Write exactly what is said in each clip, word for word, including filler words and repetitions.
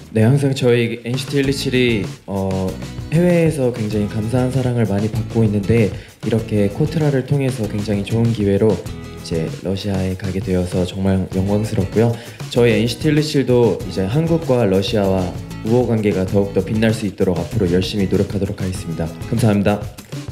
네, 항상 저희 엔시티 일이칠이 어, 해외에서 굉장히 감사한 사랑을 많이 받고 있는데 이렇게 코트라를 통해서 굉장히 좋은 기회로 이제 러시아에 가게 되어서 정말 영광스럽고요. 저희 엔시티 일이칠도 이제 한국과 러시아와 우호 관계가 더욱더 빛날 수 있도록 앞으로 열심히 노력하도록 하겠습니다. 감사합니다.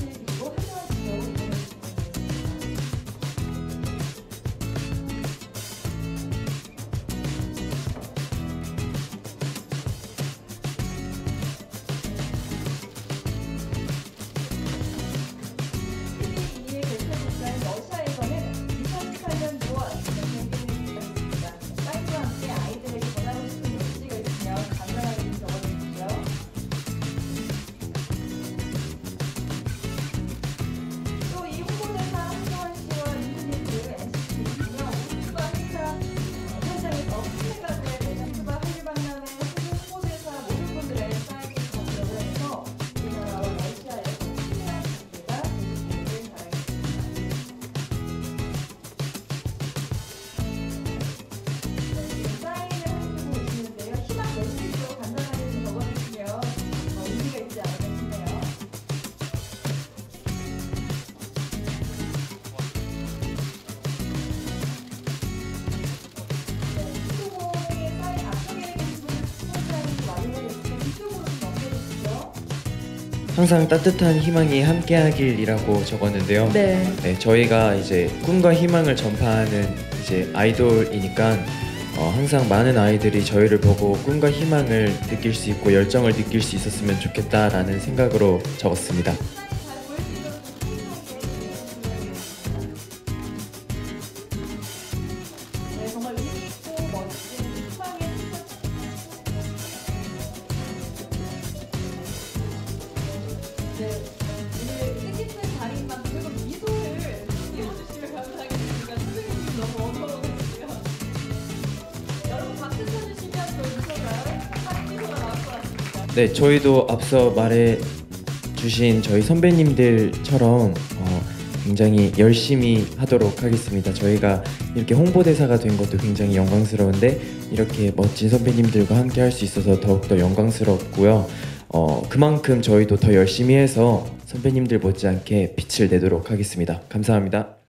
러시아에서는 이천십팔 년도 지금 공개된 있습니다. 사인과 함께 아이들에게 전하고 싶은 메시지가 있으면 간단하게 좀 적어주십시오. 또 이 홍보대사 한동원 씨와 윤수님 엔시티 이십육 우주바 행사 현장에서 판매가구의 매장수바 한일 박람회 홍보대사 모든 분들의 사인을 작성을 해서 우리나라와 러시아의 친밀한 관계가 되시기를 바라겠습니다. 사인을 해주고 계시는데요. 희망 메시지로 간단하게 좀 적어주시면 어, 의미가 있지 않을까 싶네요. 네, 이쪽에 사인 앞쪽에 계신 분들 스포츠라인이 완료가 됐으면 이쪽으로 좀 넘겨주시죠. 항상 따뜻한 희망이 함께하길이라고 적었는데요. 네. 네, 저희가 이제 꿈과 희망을 전파하는 이제 아이돌이니까 어, 항상 많은 아이들이 저희를 보고 꿈과 희망을 느낄 수 있고 열정을 느낄 수 있었으면 좋겠다라는 생각으로 적었습니다. 잘 보여주시면 좀 네, 정말 의미 있고 멋진 희망의 스포츠. 네, 오늘 뜻깊은 자리인 만큼 조금 미소를 띄워주시면 감사하겠습니다. 선생님이 너무 어려워가지고요. 여러분 박수 쳐주시면 또 미소가 한 미소가 나올 것 같습니다. 네, 저희도 앞서 말해 주신 저희 선배님들처럼 어, 굉장히 열심히 하도록 하겠습니다. 저희가 이렇게 홍보대사가 된 것도 굉장히 영광스러운데 이렇게 멋진 선배님들과 함께 할 수 있어서 더욱더 영광스럽고요. 어, 그만큼 저희도 더 열심히 해서 선배님들 못지않게 빛을 내도록 하겠습니다. 감사합니다.